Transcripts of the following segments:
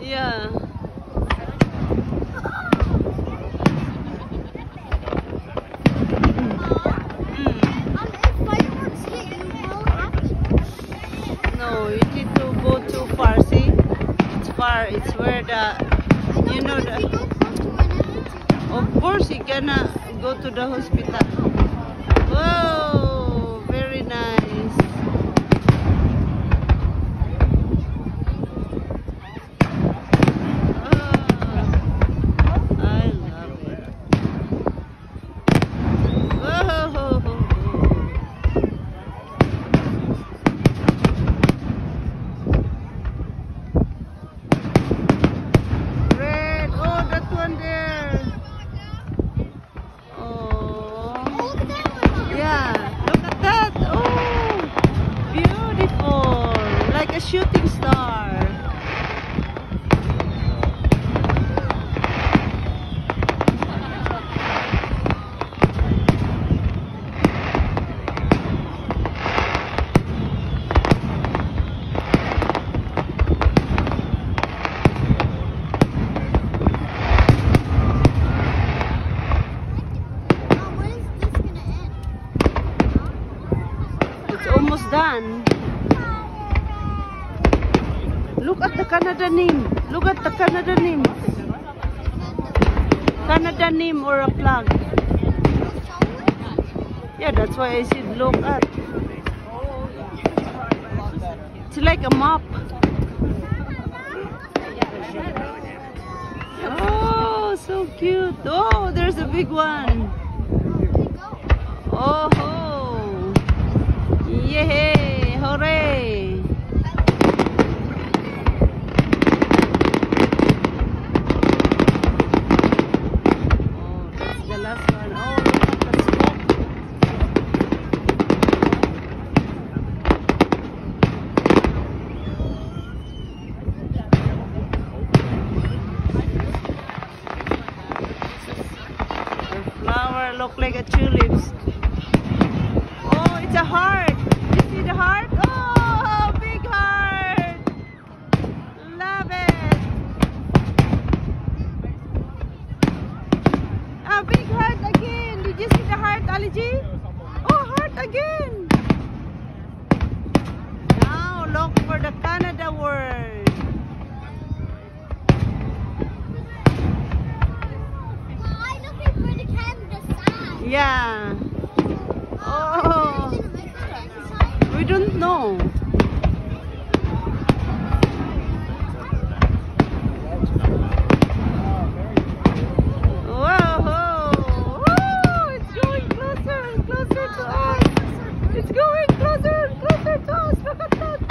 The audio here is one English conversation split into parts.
Yeah. No, you need to go too far. See, it's far. It's where the, you know the. Of course, you're gonna go to the hospital. Whoa, very nice. Oh, I love it. Whoa. Red. Oh, that one there. Oh. Yeah, look at that. Oh, beautiful. Like a shooting star. It's almost done. Look at the Canada name. Look at the Canada name. Canada name or a flag. Yeah, that's why I said look at. It's like a map. Oh, so cute. Oh, there's a big one. Oh, yay, hooray. Oh, that's the last one. Oh, look at the smoke. The flower look like a tulips. Oh, it's a heart. You see the heart? Oh, big heart. Love it. A big heart again. Did you see the heart, Ali G? Oh, heart again. Now look for the Canada word. Yeah. Oh, we don't know. Whoa, it's going closer and closer to us. It's going closer and closer to us. Look at that.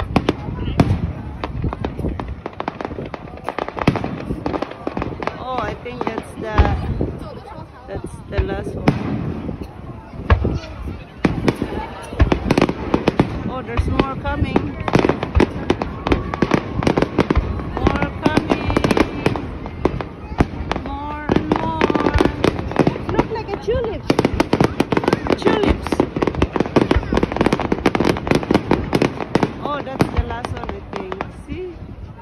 Oh, I think that's the last one. Oh, there's more coming. More coming. More and more. It looks like a tulip. Tulips. Oh, that's the last one, I think. See?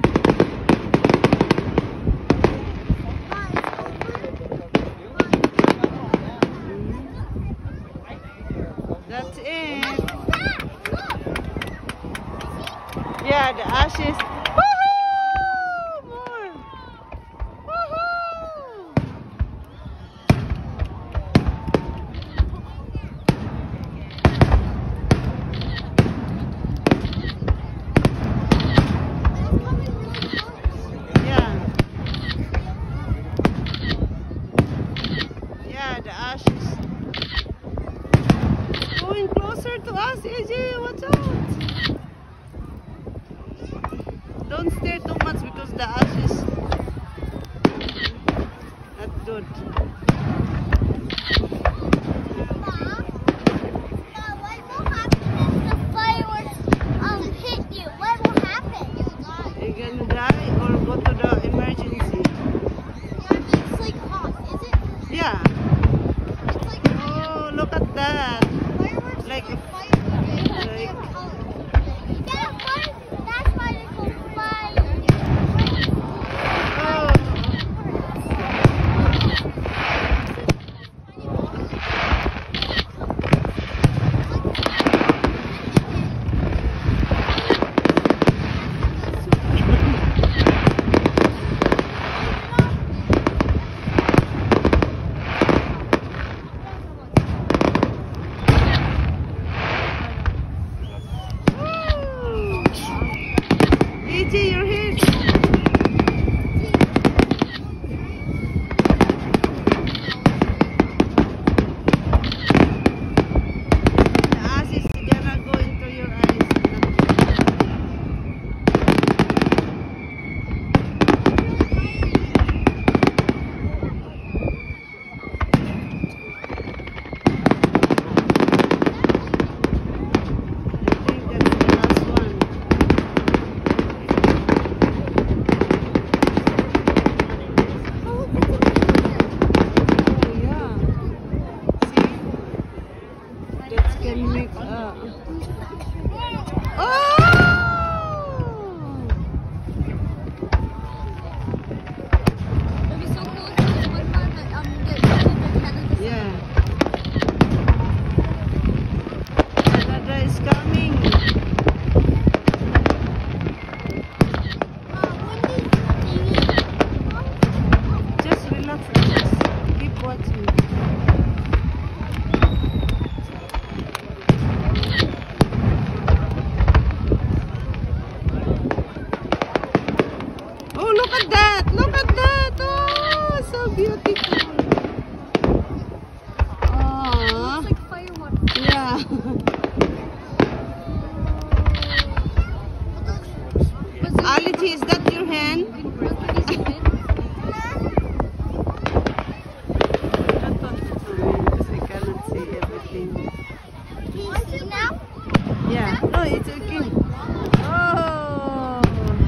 That's it. Yeah, the ashes. Woohoo! More. Woohoo! Yeah. Yeah, the ashes. Going closer to us, AJ. Watch out. Can make oh! It'll be so cool to see one part that get Canada. Yeah. Canada is coming. Just relax, just keep watching. Oh, look at that! Look at that! Oh, so beautiful. Aww. It's like fireworks. Yeah. Aliji, is that your hand? Because I cannot see everything. Yeah. No, it's okay. Oh.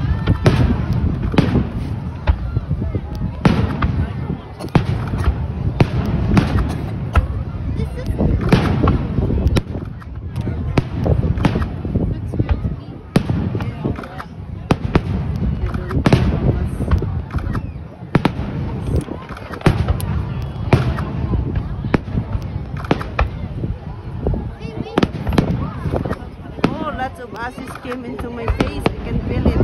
Lots of acids came into my face. I can feel it.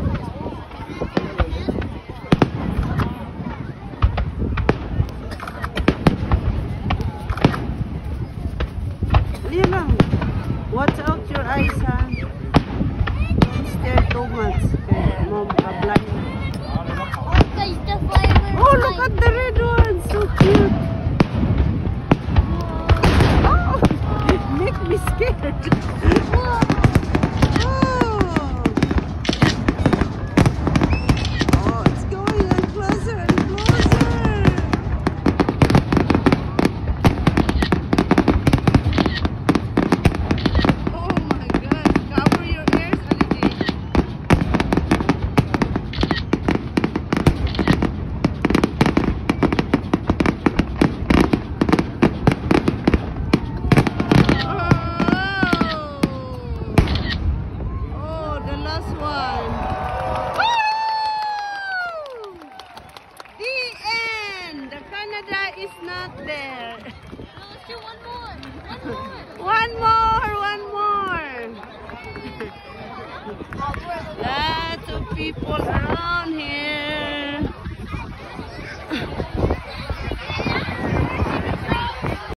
Yan lang. Watch out your eyes, ha? Don't stare too much. Okay, Mom, blind. Oh, look at the red one. So cute. Oh, make me scared. Last one.